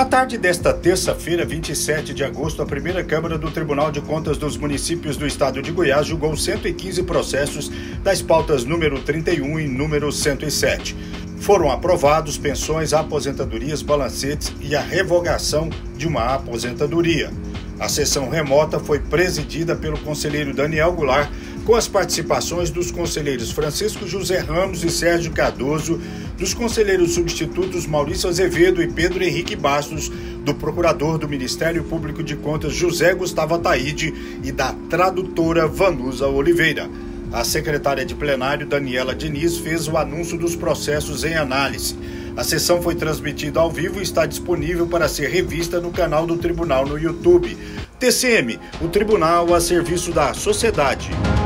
Na tarde desta terça-feira, 27 de agosto, a primeira Câmara do Tribunal de Contas dos Municípios do Estado de Goiás julgou 115 processos das pautas número 31 e número 107. Foram aprovados pensões, aposentadorias, balancetes e a revogação de uma aposentadoria. A sessão remota foi presidida pelo conselheiro Daniel Goulart, com as participações dos conselheiros Francisco José Ramos e Sérgio Cardoso, dos conselheiros substitutos Maurício Azevedo e Pedro Henrique Bastos, do procurador do Ministério Público de Contas José Gustavo Ataide e da tradutora Vanusa Oliveira. A secretária de plenário, Daniela Diniz, fez o anúncio dos processos em análise. A sessão foi transmitida ao vivo e está disponível para ser revista no canal do Tribunal no YouTube. TCM, o Tribunal a serviço da sociedade.